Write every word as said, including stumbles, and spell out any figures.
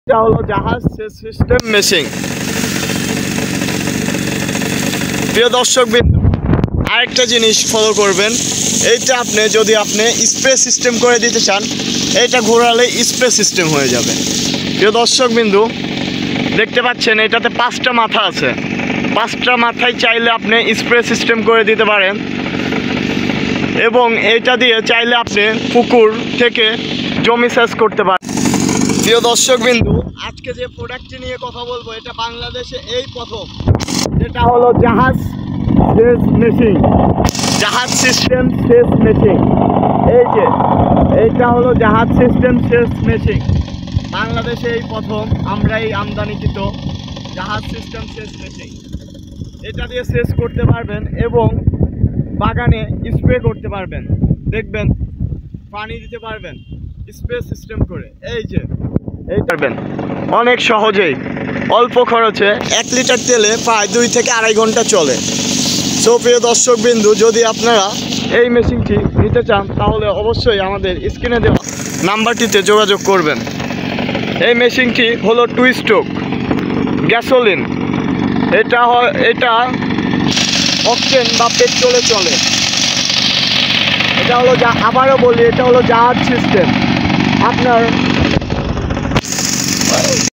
এটা হলো জাহাজ সিস্টেম মেশিন। প্রিয় দর্শকবৃন্দ, আরেকটা জিনিস ফলো করবেন, এইটা আপনি যদি আপনি স্প্রে সিস্টেম করে দিতে চান, এইটা ঘোরালে স্প্রে সিস্টেম হয়ে যাবে। প্রিয় দর্শকবৃন্দু, দেখতে পাচ্ছেন এটাতে পাঁচটা মাথা আছে। পাঁচটা মাথায় চাইলে আপনি স্প্রে সিস্টেম করে দিতে পারেন, এবং এইটা দিয়ে চাইলে আপনি পুকুর থেকে জমি সেচ করতে পারেন। প্রিয় দর্শকবৃন্দু, আজকে যে প্রোডাক্টটি নিয়ে কথা বলবো, এটা বাংলাদেশে এই প্রথম, যেটা হলো জাহাজ সেচ মেশিন, জাহাজ সিস্টেম সেচ মেশিন। এই যে এইটা হলো জাহাজ সিস্টেম সেচ মেশিন, বাংলাদেশে এই প্রথম আমরা এই আমদানিকৃত জাহাজ সিস্টেম সেচ মেশিন। এটা দিয়ে সেচ করতে পারবেন এবং বাগানে স্প্রে করতে পারবেন, দেখবেন পানি দিতে পারবেন স্প্রে সিস্টেম করে। এই যে এই পারবেন অনেক সহজেই অল্প খরচে এক লিটার তেলে প্রায় দুই থেকে আড়াই ঘন্টা চলে। সো প্রিয় দর্শকবৃন্দু, যদি আপনারা এই মেশিনটি নিতে চান তাহলে অবশ্যই আমাদের স্ক্রিনে দেওয়া নাম্বারটিতে যোগাযোগ করবেন। এই মেশিনটি হলো টু স্ট্রোক গ্যাসোলিন, এটা এটা অকটেন বা পেট্রোলে চলে। এটা হলো যা আবারও বলি, এটা হলো জাহাজ সিস্টেম। আপনার